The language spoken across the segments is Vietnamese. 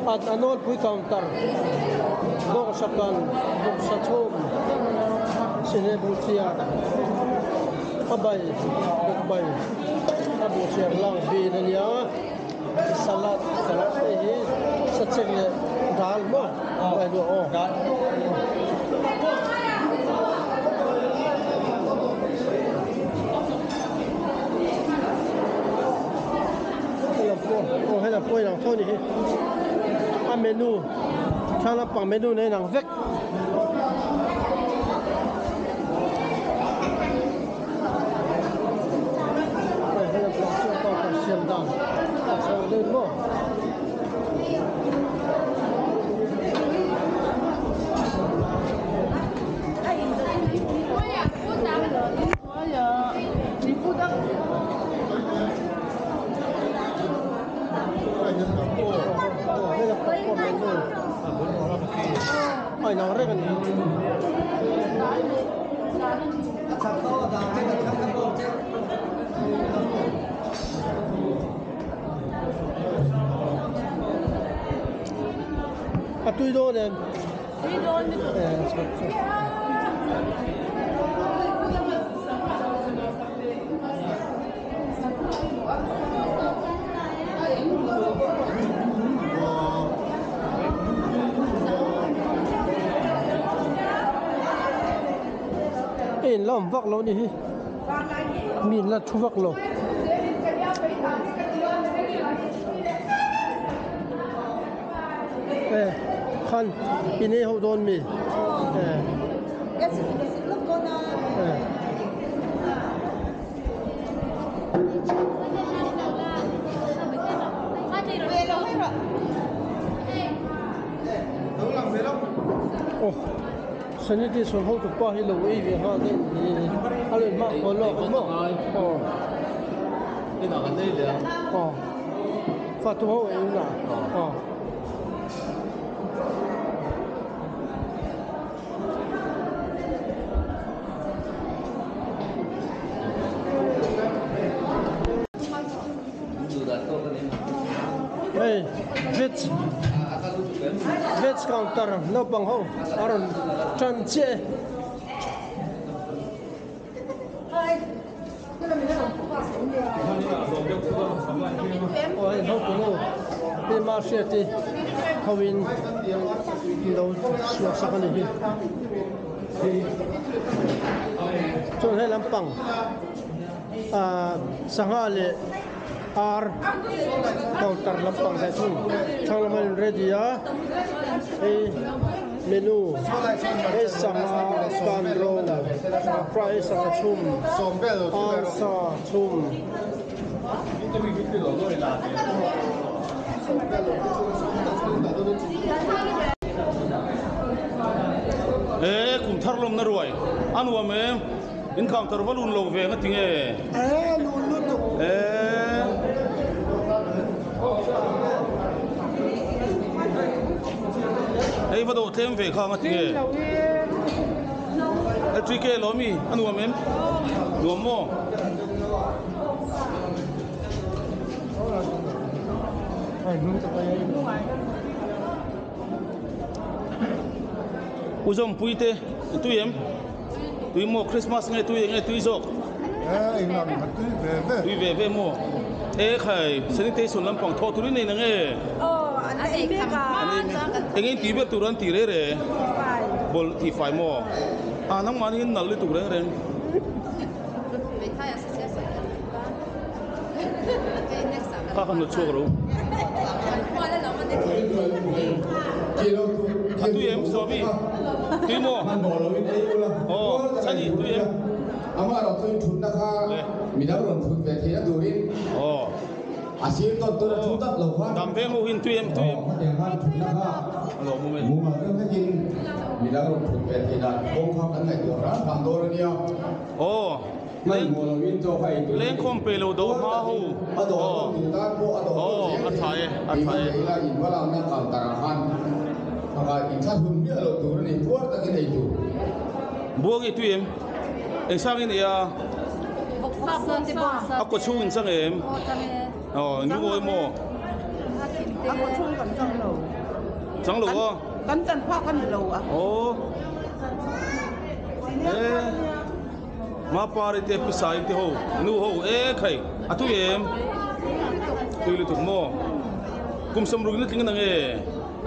anol pui counter bok sakan bok sachom sine butia abai bai abu siar lang bin ania salad hi sacheng le dal mo ai do oโอ้ให้เราป่วยหนังเท่านี้เมนูถ้าเราปังเมนูในหนังเวกให้เราปังช่วงต่อการเสียมดังตัดสองเดินบ่ไอ้น้องเรียกกันตุยโดนล้อมวักเรานี่มีนละทุวักเราคันปีนี้เขาโดนมีโอ้สนิทที่ส่วนเขาถูกป้าให้เราอีกฮะนี่อะไรมากคนละคนมากอ๋อนี่หนักกันได้เลยอ๋อฝากตัวเขาเองนะอ๋อเฮ้ยveg counter no bang ho aron chan che oi ho ko pe ma she ti hawin lo swa sakani hi chon he lampang sangale ar counter lampang sa chung changlaman ready ya menu sama bandro price sa chum sa chum kum tharlom na ruai anwa me in counter balun lo ve na tinge lun lu ไอ้พอดูเทมเฟข้างที่ไอ้ทริเกล้อมีอันนู้นมั้ยรวมมั้งอุจจาระปุยเตตุยมั้งคริสต์มาสไงตุยจอกตุยเว่มั้งใครสนิทที่สุดลำพังทอตุยนี่นั่งอันนี้ค่ะเอ็งตีเบตุรันตีเร่บอลตีไฟมอน้ำมันนี่นั่นเลยตุเร่ข้าขนมชัวร์รู้ตุยสอบตุยโม่โอ้ใช่ดิตุยอามาเราตุยทุนนะครับมีนักลงทุนแบบที่นักดูรินอาชีพต้นตัวทุนตัดหลงว่าดำเพ่งหูหินตุยอย่างนั้นทุนนะครับหลงมุ้งมุ้งเรื่องที่กินมีนักลงทุนแบบที่นั้นวงความนั้นในตัวร้านทำโดนเนี่ยโอ้ไม่มัววินโจไปเล่นคอมเปโลโดมาหูโอ้โอ้อัดไทยแล้วอินว่าเราไม่ต่างตากันอะไรอินชาทุนเนี่ยเราตัวนี้พวกตะกี้ในตัวบวกอีตุยเอ็งสร้างนี่ako chung sang em oh ni mo ako chung kan sang lo chẳng lù à cắn chân khoác cắn lù à ồ ê mà pa đi tiếp sai thì hồ nu hồ ê khay à tụi em tụi lụt mò cùng xâm rung nước kinh năng ê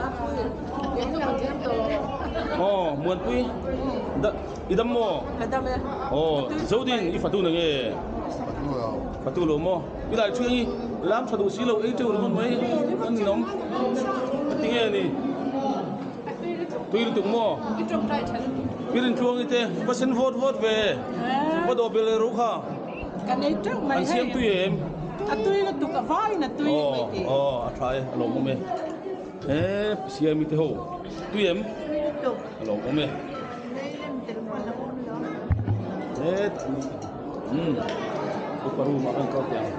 ồ muốn tụi idam mò ồ dấu đi đi phát tu năng ê phát tu lô mò bây giờ chuyện gì làm phát tu xí lâu ấy chưa được mấy anh nóng tiếng nghe nè tụi lụt mò Birin chuông ite, pasen vote về, vote ở Belarus ha. cái này trước mày Anh xem tụi em. à tụi nó tụi cả vai là tụi mày thì try, alo mo me. Xem ite ho, tụi em. Alo mo me. Tôi paru makan kau tiang.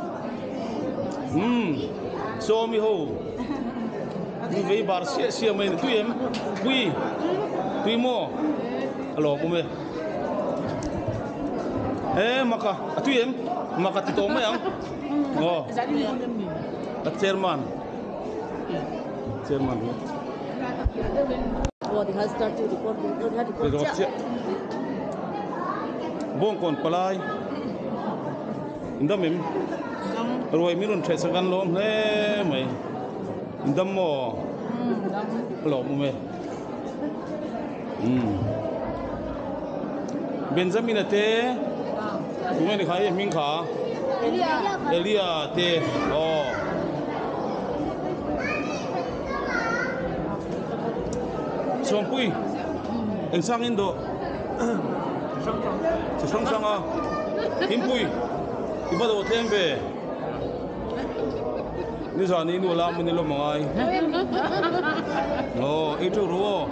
So mi ho. Ni vei bar sia mai tụi em, tụi mo. Alo mo me. Maka tụi em maka tito mo yang. Chairman. What has started to record. Bong kon palai. Indam em. Rồi mi ron thai sagan lom le mai. Indam mo. Alo mo me. Benjamin ate. Tụi này khai mình khá. Elia te. Xong pui. Anh sang Indo. Sang sang à. Him pui. Iba do thêm về. Ni giờ ni nu làm ni lo mangai. Ít chút rồi.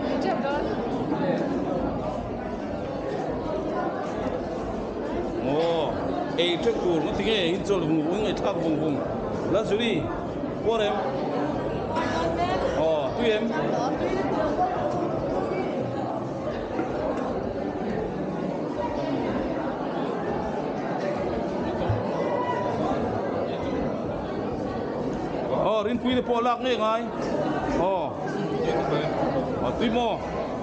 Trước tour nó tiếng nghe in cho vùng người ta vùng vùng là xử lý qua em tụi em rin tụi nó po lạc nghe ngay tụi mo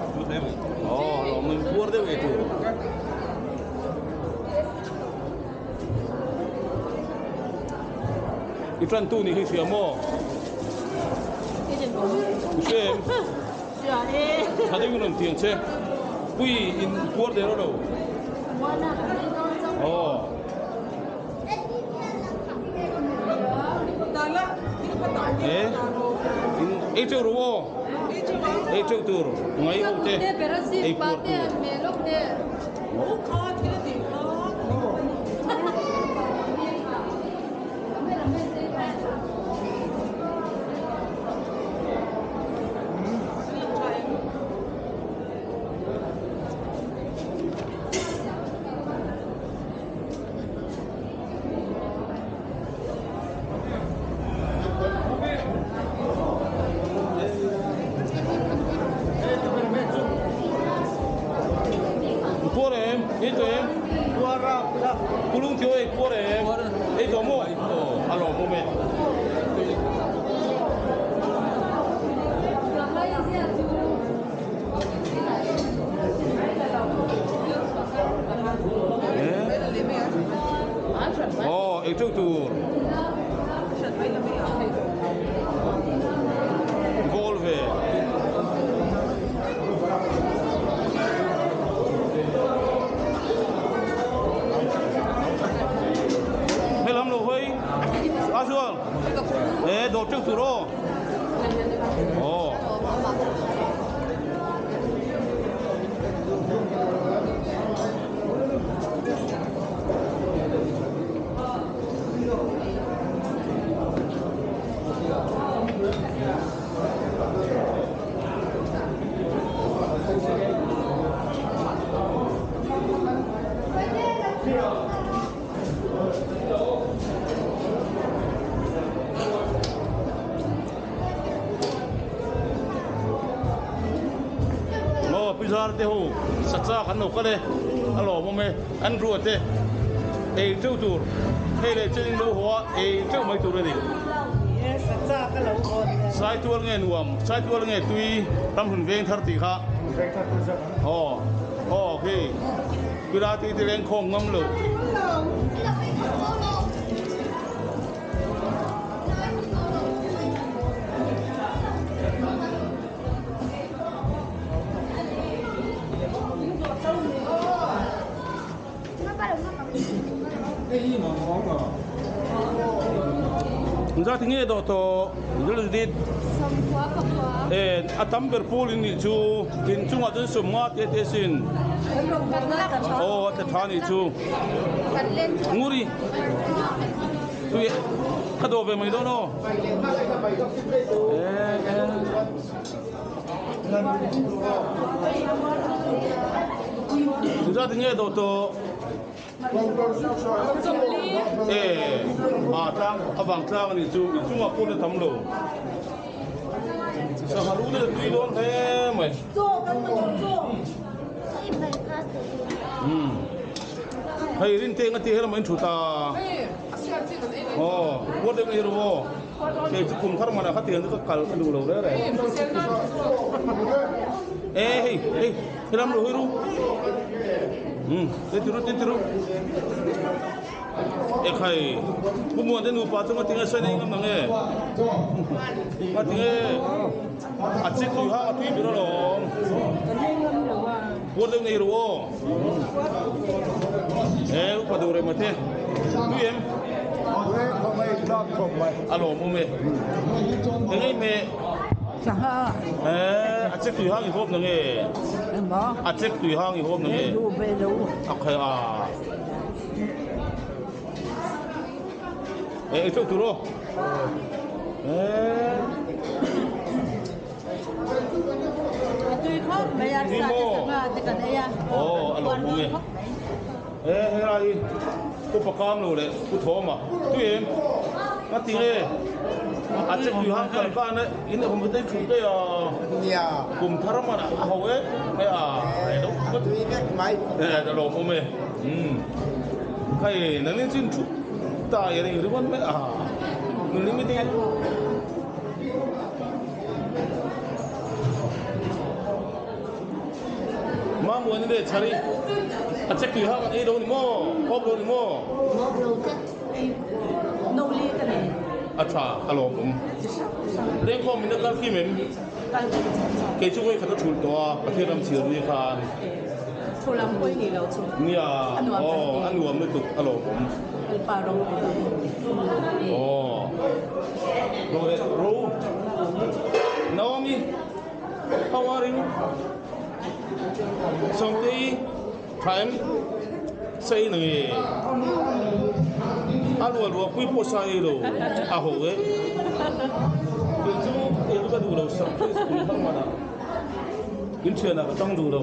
mình qua đây về tour Ifran tu ni hisia mo. Usem. Hadi gunung tiang che. Pui in kuar de ro. In echo ro. Echo tur. Ngai ho te. Ei kuar tu. Pulung tio ek por em. Tomo. Alo moment. Ek tu tour. Volve. Azul. Đồ trước thủ đô. Te ho satsa kan no kale alo mo me an ru te e tu tur hele chen no ho e tu mai tur ni sai tua nghe nuông sai tua nghe tuy tâm hồn ven thar tì khá ok cứ ra thì lên không ngâm lửa ra thì nghe đó to rất là đi atam berpol ini chu in chung atun summa te sin te thani chu nguri tu ka do ve mai do no ra thì nghe đó to tang abang tang ni chu chung ko ne tham lo sa halu de tu don he mai hay rin te ngati hera mai thuta wo de ni ro ke chu kum thar mana khati han ka kal du lo re hey ram lo hiru tiru khai buồn đến nụ pa trong tiếng Sơn ngâm nè mà tiếng chết tùy ha tùy bị nó rồi buồn đến này rồi bắt đầu rồi mà thế tùy em alo mua mẹ cái mẹ chết tùy ha thì hộp nè chết tùy ha thì hộp nè ok itu turu. Alo mumi. Hai. Ku pakam lo le, ku thoma. Tu em. Mati le. Acek tu hang kan kan ini pembetul juga ya. Iya. Kum tharama na hawe. Itu. Tu ini mai. Alo mumi. Kai nangin sin tu. Ta yang ini ribuan me limit dia. Mamu ini deh cari. Acek tu hang ini dong ni mo, kop dong ni mo. Noli kan ni. Acha, kalau Reng kau minat kau kimen. Kecuali kata cul toa, pasti ram siru ni kan. Pulang pun ni lau tu. Ni anu am itu kalau. Ro. Naomi, how are you? Someday, time, say ni. Alu aku posai lo, aho itu kan dulu sampai sekolah mana? Ini nak datang dulu.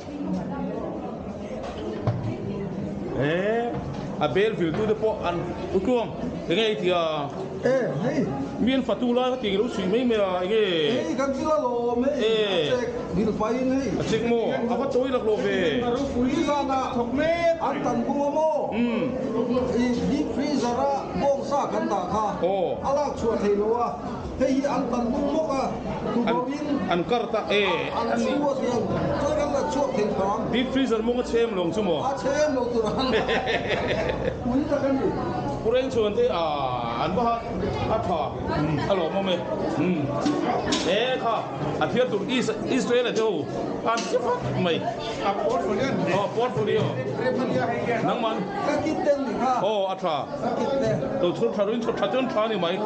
Abel filtu de po an ukuam ngai tia mien fatula ti lu sui mai me ngai kan sila lo me bil pai nei acik mo apa toi lak lo ve ru fui sana thokme an tan bu mo deep freezer ra bong sa kan ta kha ala chua thei lo wa hei an tan bu mo ka tu bawin an karta an chua thian choi kan la chua thei pang deep freezer mo chem long chu mo chem lo tu ran kui ta kan ni kurang chuan te an ba tha alo mo me kha a thiat tu Israel a jo an chifa mai a portfolio nang man ka kitten ni kha atha to thur tharin thur thajon tha ni mai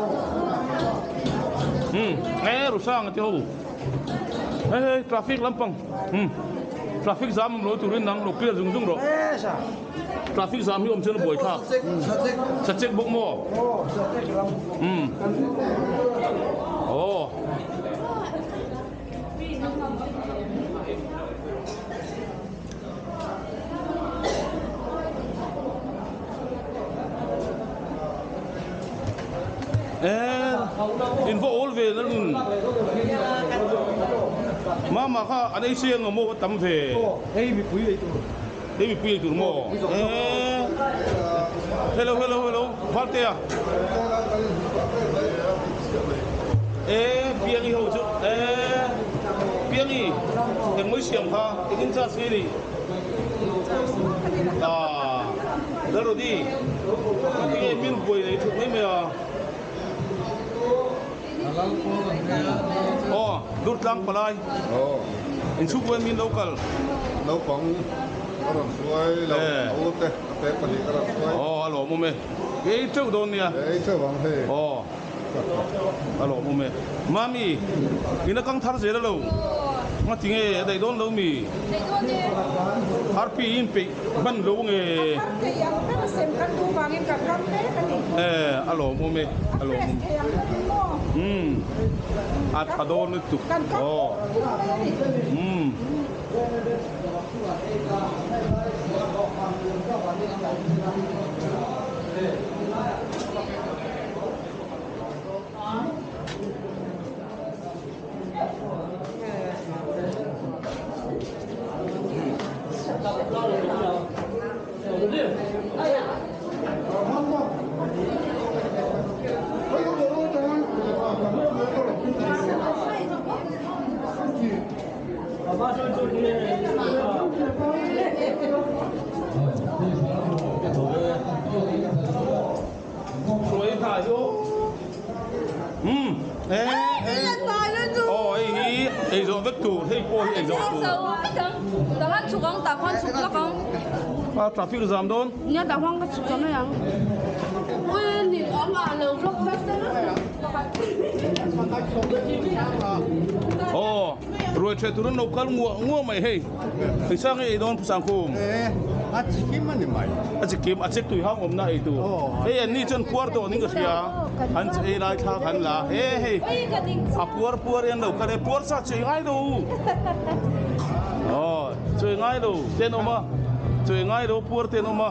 ru sang te ho hey traffic lampang traffic jam lo turin nang lo clear jung ro traffic jam hi om chen boi tha chek bok mo info all về nó luôn mà kha anh ấy xem ngồi mua tấm về đây bị quỳ tụi mua hello phát tiền biếng đi hậu chứ biếng đi em mới xiêm pha cái kinh sát gì đi đó rồi đi cái biên quầy này thuộc mấy mày đút lăng palai in chụp với mình local lâu phóng các bạn xuôi lâu ốp thế cái phần gì các bạn xuôi alo mồm mày cái chỗ đâu nè đấy chơi vắng thế alo mồm mày mami ini kang thar zera lo mà tiếng ấy đây đón lâu mì harpi in pe ban lâu nghe alo mồm mày alo adon itu rồi thả vô ấy rồi vất thủ thấy cô ấy rồi đó là chụp con ta khoan chụp nó con traffic giảm đôn nhớ ta khoan cái chụp nó yang ui nhìn ở mà lâu rất rồi chơi turun nấu cơm ngua mày hay thì sang cái đón sang khum achikim anh mày achikim achik tui hang om na itu hey anh ni chân quarto ni cái gì anh ấy lại thang hắn là hey puar yang đâu cái puar sa chơi ngay đâu chơi ngay đâu tên ông mà chơi ngay đâu puar tên ông mà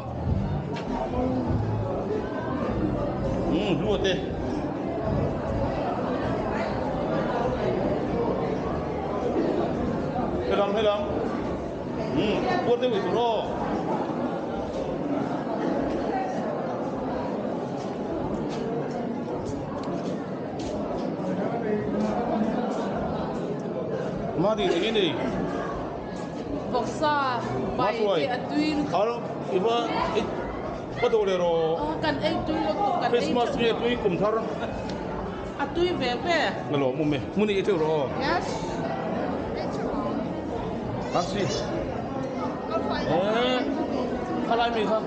luôn thế hay lắm buat dia itu loh mari ini boxa bay cái atuin kalau iba betul lero kan atuin kan Christmas ni atuin kumthar atuin bebe ngalo mume muni itu loh yes Taxi. Kalai mi kha.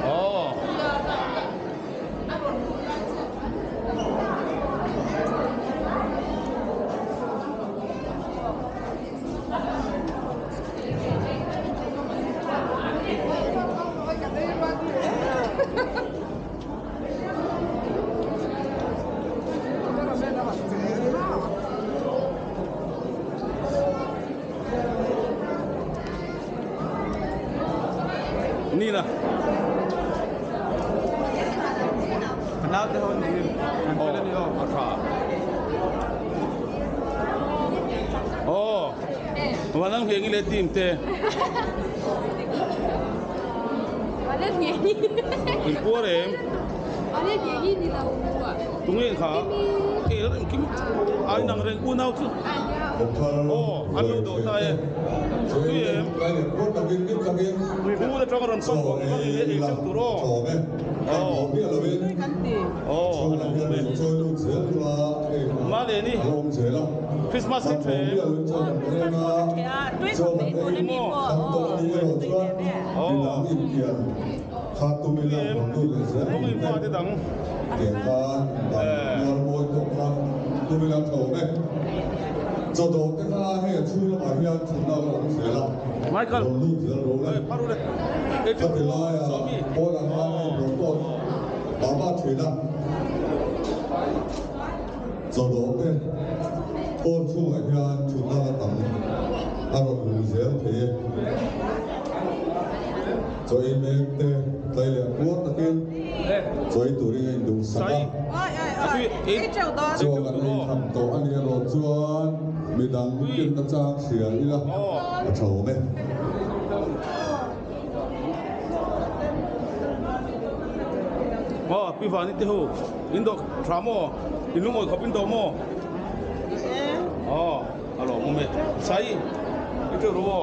Nina. Kenal tu orang ni. Antara ni oh, akha. Walang hengi le tim te. Ada nyanyi. Impor Ada nyanyi di laut. Tunggu kha. Kim ai nang reng unau tu. Anu do tai. Ibu dah cakap orang song, ini itu turun. Mana ni? Christmas tree. Michael, baru deh. Itu suami. Baba Trina. Jodoh ke, pun cuma yang cuma datang, aku berusaha ke. Jadi mereka Thailand buat tapi, jadi turin Indo sana. Jangan ni hamto ani kalau jual, medang mungkin tercak siapa ilah, jauh me. Pi vani te ho, Indo tramo, Indo mo kapin do mo, sai itu ruo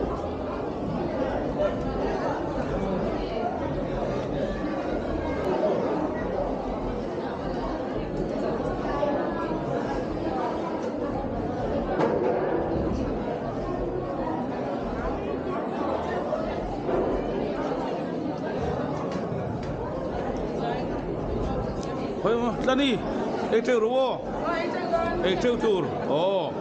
Thôi mà, ra đi. Ê trêu đúng không? Ê trêu chùr. Ồ.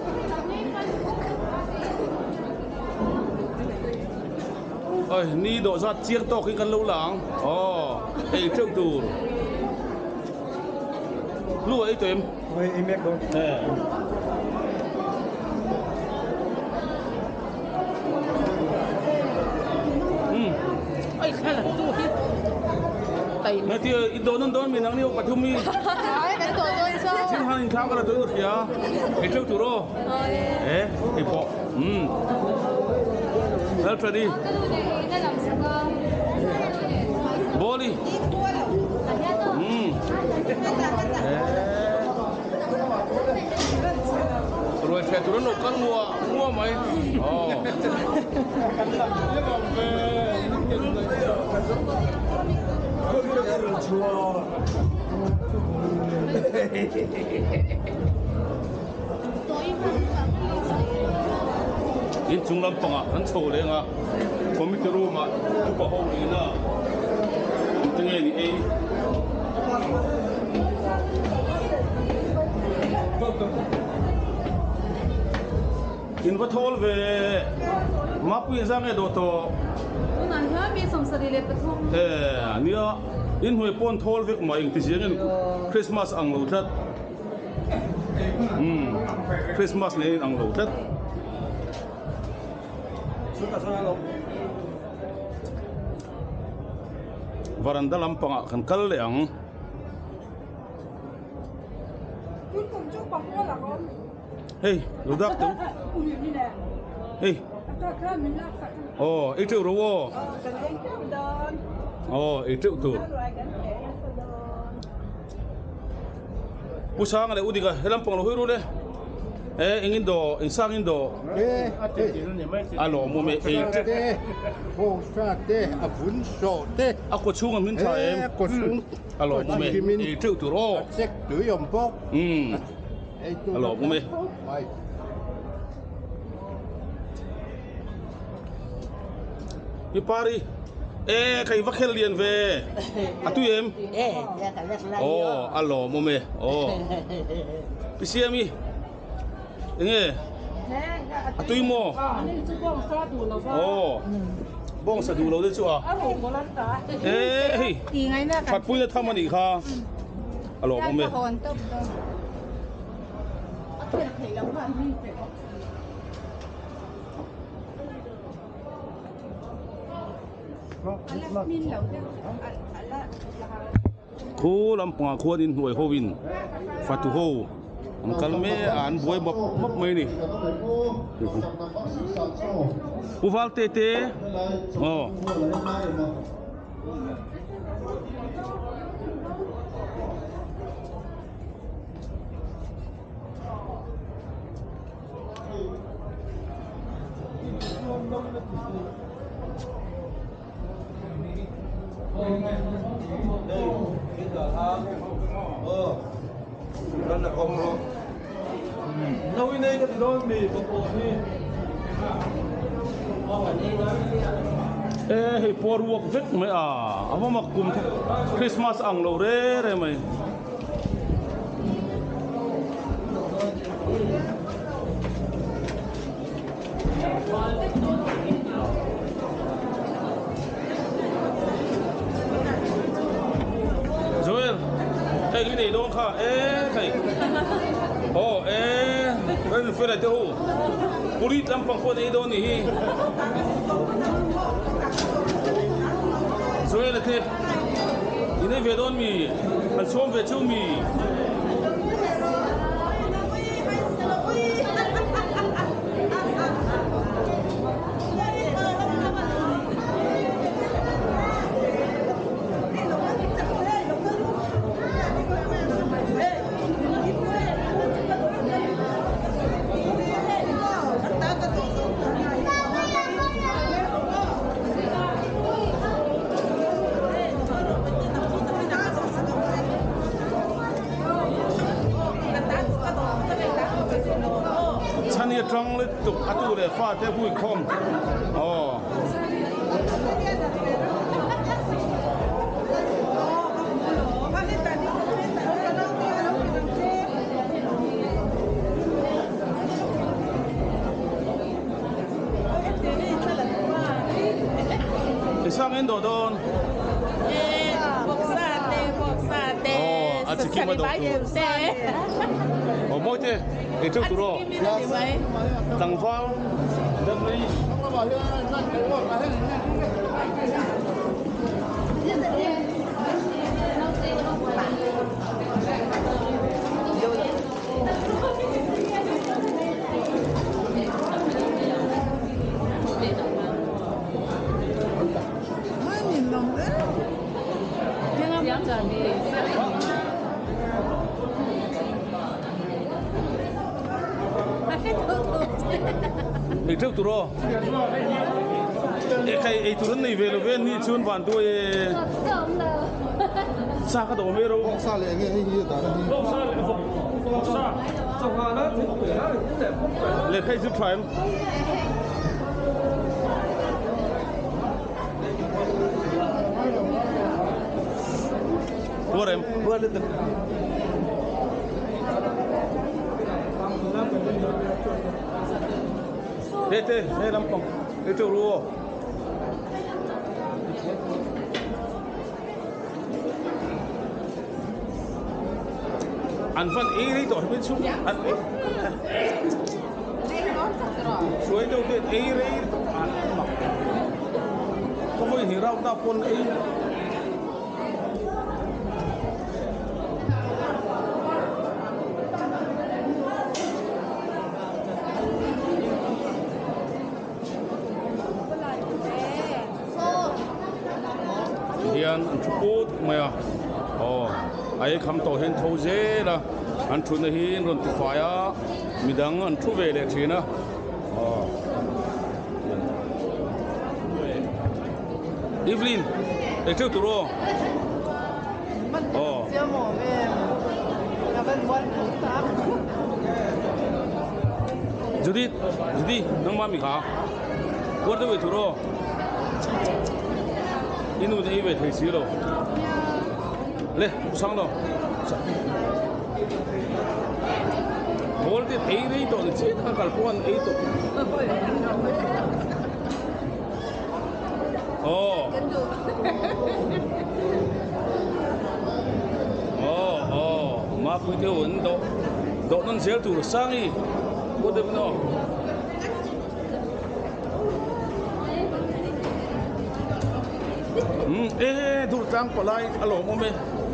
Ôi, ni độ ra chiếc to khi cần lâu lắng. Ồ, ê trêu chùr. Lúc ấy tụi em. Ôi, em biết đâu. Nè. Ôi, khai là tu hết. Nanti Indonesian mình đang liêu Pathum mi. Cái tổ tôi sao? Xin hàng thao cái là tôi được kìa. Cái trêu chùr rồi. Cái bộ. Help đi. Boleh. Rồi saya turun lokal mua mai. Oh. In chung lam panga an chho le nga committee room ma tu pa ho ni na tinge ni ei in va thol ve ma pu za nge do to Nan ha mi som sari le pathum. ania in hoi pon thol vek ma ing ti jeng Christmas ang lo that Christmas ne ang lo that varanda lampanga kan kal leang hey ludak tu hey oh itu ruwo oh itu tu pusang ada udiga lampang lo hiru le ingin do insang indo alo mo me Ô, sao thế? À, vốn sổ thế. ako chung am hin tha em Cô xuống. alo mo me itu tu ro Check tưới ẩm bốc. alo mo me Mày. Ipari kai vakhel lian ve atu em Ya kan lah. oh alo mo me oh pisiami nge atu mo Ini tu bang satu lah. oh bong sa du lo de chu a Aku bolan ta. hey Thì ngày nào phat pui na thamani kha alo mo me hòn tốc đâu. khu lampang khu din hoi hovin fatu ho ang kalme an boy map mai ni uval tete oh Đó là không luôn. Đâu in đây cái đôi mì bột đi. hey por wok vek mai ava makum Christmas ang lo re mai Joel cái này đâu kha thầy cái phải là đâu Puri lampang ko dito ni. Joel ate. Ine vedon mi. Al som ve chu mi. anh ấy trăng lên tục ăn tu để pha thế vui không sang Indo don. Achikim ma do. Moite, itu turo. Tangfal, damri. Itu turo. Kai turun ni velo ven ni chun ban tu sa ka do mero. Sa le nge ni da ni. Le kai zu try. Warem. Warem. Tete, saya lampang. Itu ruo. Anfan ini tu, habis tu. Suai tu dia ini. Kamu ini rau tak pun ini. Hian an thuput maya ai kham to hen tho je la an thun hi ron tu khaya midang an thu ve le thina Evelyn e tu tu ro Judith nang ma mi kha war de we tu ro Inu ni về thấy xíu đâu, lên sang đâu, bol thì thấy đấy rồi chết thằng cả con ấy rồi, mà cứ theo ấn độ, độ nó dễ tủ sang đi, có được không? Dur tang palai alo mo me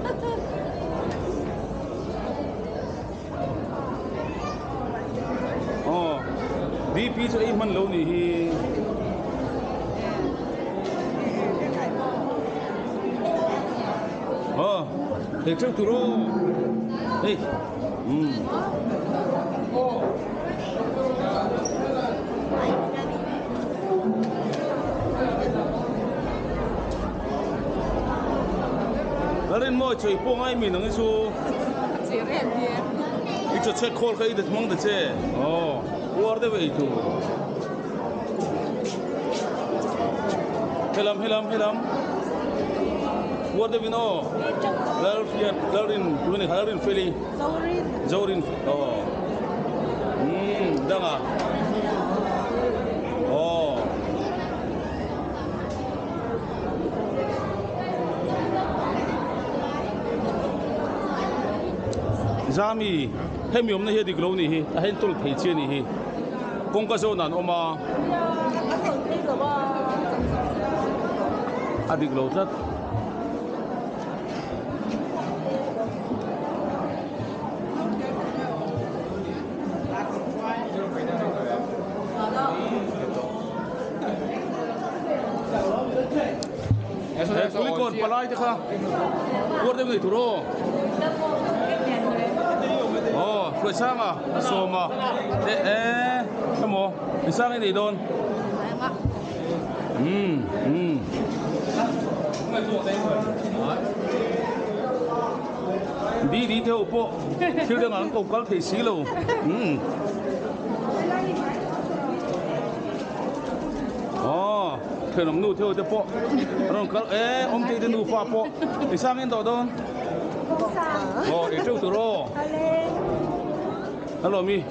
di pi cho man lo ni hi để trước turo hey Larin mo chơi po ngay mình nang isu. Itu check call kai det mong de che. War de way tu. Helam. War de vino. Larin feli. Zaurin. Danga. Zami, hem yom na he diglo ni hi, ahen tul thei che ni hi. Kong ka zo nan oma. Adiglo tat. Kulikon palai te kha. Kur de ngai turo. Rồi sang à, xôm à, cái mỏ, đi sang cái gì đôn, đi theo bộ, thiếu đừng ăn cầu cá thì xí luôn, Oh, kenapa nu theo tepo? Orang kalau om jadi nu fa po. Isangin to don. Oh, itu turo. Halo mi.